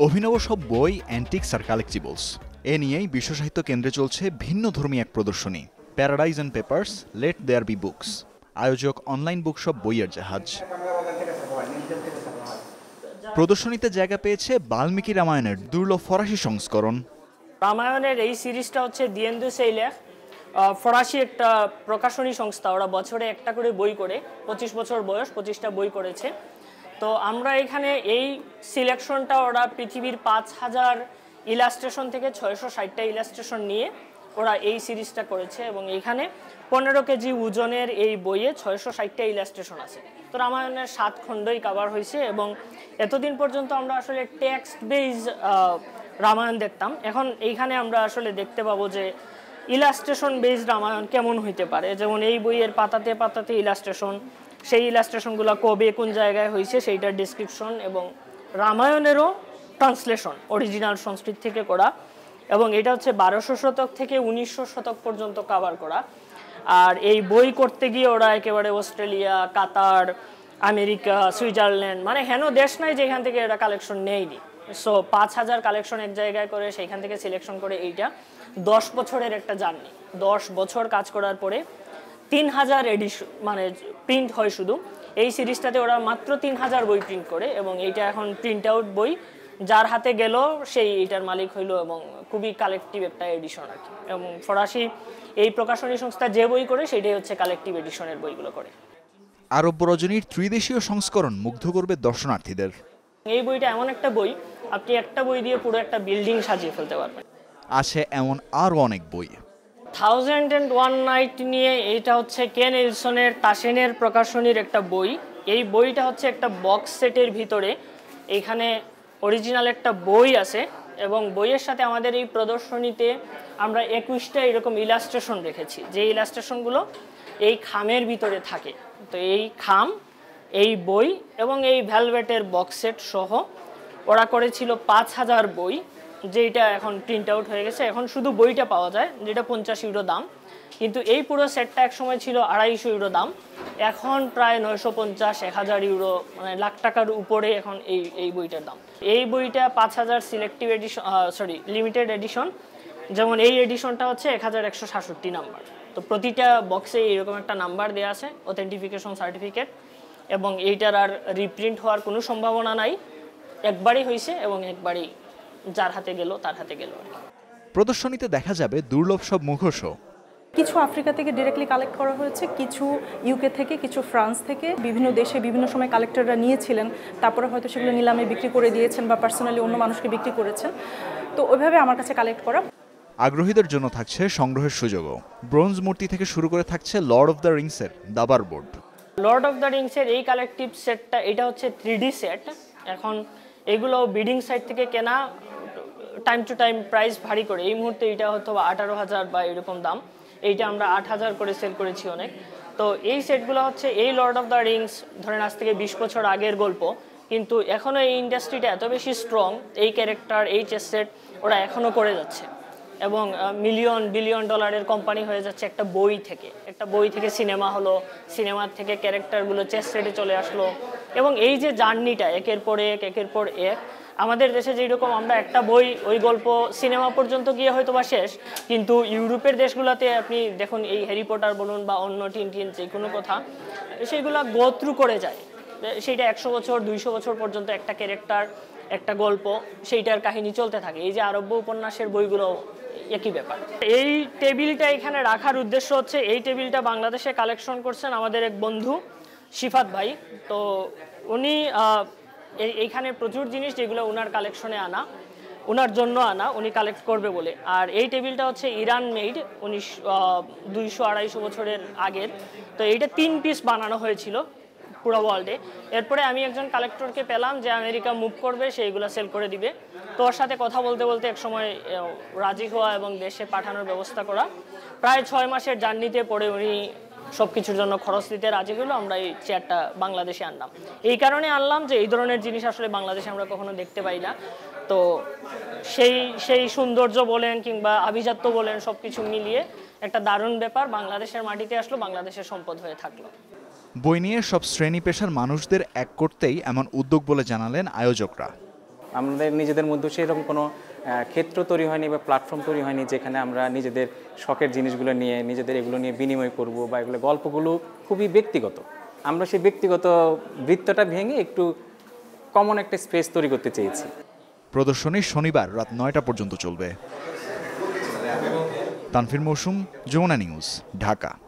অভিনব সব বই, অ্যান্টিক্স আর কালেক্টিবলস এ নিয়েই বিশ্ব সাহিত্য কেন্দ্রে চলছে ভিন্ন ধর্মী এক প্রদর্শনী, paradise and papers, let there be books. আয়োজক অনলাইন বুকশপ বইয়ের জাহাজ। প্রদর্শনীতে জায়গা পেয়েছে বাল্মীকি রামায়ণের দুর্লভ ফরাসি সংস্করণ। রামায়ণের এই সিরিজটা হচ্ছে দিয়েন্দু সেইলেখ, ফরাসি একটা প্রকাশনী সংস্থা। ওরা বছরে একটা করে বই করে, 25 বছর বয়স, 25টা বই করেছে। তো আমরা এখানে এই সিলেকশনটা ওরা পৃথিবীর 5000 ইলাস্ট্রেশন থেকে 660টা ইলাস্ট্রেশন নিয়ে ওরা এই সিরিজটা করেছে এবং এখানে 15 কেজি ওজনের এই বইয়ে 660টা ইলাস্ট্রেশন আছে। তো রামায়ণের 7 খণ্ডই কভার হয়েছে এবং এতদিন পর্যন্ত আমরা আসলে টেক্সট বেজ রামায়ণ দেখতাম। এখন এইখানে আমরা আসলে দেখতে পাবো যে ইলাস্ট্রেশন বেসড রামায়ণ কেমন হইতে পারে। যেমন এই বইয়ের পাতাতে পাতাতে ইলাস্ট্রেশন, সেই ইলাস্ট্রেশনগুলো কবে কোন জায়গায় হয়েছে সেইটার ডিসক্রিপশন এবং রামায়ণেরও ট্রান্সলেশন অরিজিনাল সংস্কৃত থেকে করা এবং এটা হচ্ছে 1200 শতক থেকে 1900 শতক পর্যন্ত কভার করা। আর এই বই করতে গিয়ে ওরা একেবারে অস্ট্রেলিয়া, কাতার, আমেরিকা, সুইজারল্যান্ড, মানে হেন দেশ নাই যেখান থেকে এরা কালেকশন নেয়নি। সো 5000 কালেকশন এক জায়গায় করে সেইখান থেকে সিলেকশন করে এইটা 10 বছরের একটা জার্নি। 10 বছর কাজ করার পরে 3000 এডিশন মানে প্রিন্ট হয় শুধু। এই সিরিজটাতে ওরা মাত্র 3000 বই প্রিন্ট করে এবং এইটা এখন প্রিন্ট আউট বই, যার হাতে গেল সেই এটার মালিক হইল এবং খুবই কালেকটিভ একটা এডিশন আর কি। এবং ফরাসি এই প্রকাশনী সংস্থা যে বই করে সেটাই হচ্ছে কালেকটিভ এডিশনের বইগুলো করে। আরব রজনীর ত্রিদেশীয় সংস্করণ মুগ্ধ করবে দর্শনার্থীদের। এই বইটা এমন একটা বই, আপনি একটা বই দিয়ে পুরো একটা বিল্ডিং সাজিয়ে ফেলতে পারবেন। আছে এমন আরও অনেক বই। 1001 নাইট নিয়ে এইটা হচ্ছে কেন ইলসনের তাসেনের প্রকাশনীর একটা বই। এই বইটা হচ্ছে একটা বক্স সেটের ভিতরে এইখানে অরিজিনাল একটা বই আছে এবং বইয়ের সাথে আমাদের এই প্রদর্শনীতে আমরা 21টা এরকম ইলাস্ট্রেশন রেখেছি, যে ইলাস্ট্রেশনগুলো এই খামের ভিতরে থাকে। তো এই খাম, এই বই এবং এই ভেলভেটের বক্স সেট সহ ওরা করেছিল 5000 বই, যেটা এখন প্রিন্ট আউট হয়ে গেছে। এখন শুধু বইটা পাওয়া যায়, যেটা 50 ইউরো দাম, কিন্তু এই পুরো সেটটা একসময় ছিল 250 ইউরো দাম। এখন প্রায় 950-1000 ইউরো, মানে লাখ টাকার উপরে এখন এই বইটার দাম। এই বইটা 5000 সিলেক্টিভ এডিশন, লিমিটেড এডিশন। যেমন এই এডিশনটা হচ্ছে 1167 নাম্বার। তো প্রতিটা বক্সে এইরকম একটা নাম্বার দেওয়া আছে, অথেন্টিফিকেশন সার্টিফিকেট, এবং এইটার আর রিপ্রিন্ট হওয়ার কোনো সম্ভাবনা নাই। একবারই হয়েছে এবং একবারই যার হাতে গেল তার হাতে গেল। প্রদর্শনীতে দেখা যাবে দুর্লভ সব মুখোশও। কিছু আফ্রিকা থেকে ডিরেক্টলি কালেক্ট করা হয়েছে, কিছু ইউকে থেকে, কিছু ফ্রান্স থেকে। বিভিন্ন দেশে বিভিন্ন সময় কালেক্টররা নিয়েছিলেন, তারপরে হয়তো সেগুলো নিলামে বিক্রি করে দিয়েছেন বা পার্সোনালি অন্য মানুষকে বিক্রি করেছেন। তো ওইভাবে আমার কাছে কালেক্ট করা। আগ্রহীদের জন্য থাকছে সংগ্রহের সুযোগও। ব্রোঞ্জ মূর্তি থেকে শুরু করে থাকছে লর্ড অফ দ্য রিংসের দাবার বোর্ড। লর্ড অফ দ্য রিংসের এই কালেকটিভ সেটটা, এটা হচ্ছে 3D সেট। এখন এগুলো বিডিং সাইট থেকে কেনা, টাইম টু টাইম প্রাইস ভারী করে। এই মুহূর্তে এটা হয়তো 18,000 বা এরকম দাম, এইটা আমরা 8000 করে সেল করেছি অনেক। তো এই সেটগুলো হচ্ছে এই লর্ড অফ দ্য রিংস ধরেন আজ থেকে 20 বছর আগের গল্প, কিন্তু এখনও এই ইন্ডাস্ট্রিটা এত বেশি স্ট্রং, এই ক্যারেক্টার, এই চেস সেট ওরা এখনও করে যাচ্ছে এবং বিলিয়ন ডলারের কোম্পানি হয়ে যাচ্ছে একটা বই থেকে। একটা বই থেকে সিনেমা হলো, সিনেমার থেকে ক্যারেক্টারগুলো চেস সেটে চলে আসলো এবং এই যে জার্নিটা একের পর এক, আমাদের দেশে যেরকম আমরা একটা বই, ওই গল্প সিনেমা পর্যন্ত গিয়ে হয়তো বা শেষ, কিন্তু ইউরোপের দেশগুলোতে আপনি দেখুন এই হ্যারি পটার বলুন বা অন্য টিন যে কোনো কথা, সেইগুলো গো থ্রু করে যায়। সেইটা 100 বছর 200 বছর পর্যন্ত একটা ক্যারেক্টার, একটা গল্প, সেইটার কাহিনী চলতে থাকে। এই যে আরব্য উপন্যাসের বইগুলো একই ব্যাপার। এই টেবিলটা এখানে রাখার উদ্দেশ্য হচ্ছে, এই টেবিলটা বাংলাদেশে কালেকশন করছেন আমাদের এক বন্ধু শিফাত ভাই। তো উনি এইখানে প্রচুর জিনিস যেগুলো ওনার কালেকশনে আনা, ওনার জন্য আনা, উনি কালেক্ট করবে বলে। আর এই টেবিলটা হচ্ছে ইরান মেড, 200-250 বছরের আগের। তো এইটা 3 পিস বানানো হয়েছিল পুরো ওয়ার্ল্ডে। এরপরে আমি একজন কালেক্টরকে পেলাম যে আমেরিকা মুভ করবে, সেইগুলো সেল করে দিবে। তো ওর সাথে কথা বলতে বলতে এক সময় রাজি হওয়া এবং দেশে পাঠানোর ব্যবস্থা করা। প্রায় 6 মাসের জার্নিতে পরে উনি সব কিছুর জন্য খরচ দিতে রাজি হলো। আমরা এই চেয়ারটা বাংলাদেশে আনলাম, এই কারণে আনলাম যে এই ধরনের জিনিস আসলে বাংলাদেশে আমরা কখনো দেখতে পাই না। তো সেই সৌন্দর্য বলেন কিংবা আভিজাত্য বলেন, সব কিছু মিলিয়ে একটা দারুণ ব্যাপার। বাংলাদেশের মাটিতে আসলো, বাংলাদেশের সম্পদ হয়ে থাকলো। বই নিয়ে সব শ্রেণী পেশার মানুষদের এক করতেই এমন উদ্যোগ বলে জানালেন আয়োজকরা। আমাদের নিজেদের মধ্যে সেরকম কোনো ক্ষেত্র তৈরি হয়নি বা প্ল্যাটফর্ম তৈরি হয়নি যেখানে আমরা নিজেদের শখের জিনিসগুলো নিয়ে নিজেদের এগুলো নিয়ে বিনিময় করব বা এগুলো গল্পগুলো খুবই ব্যক্তিগত। আমরা সেই ব্যক্তিগত বৃত্তটা ভেঙে একটু কমন একটা স্পেস তৈরি করতে চেয়েছি। প্রদর্শনী শনিবার রাত 9টা পর্যন্ত চলবে। তানফির মৌসুম, যমুনা নিউজ, ঢাকা।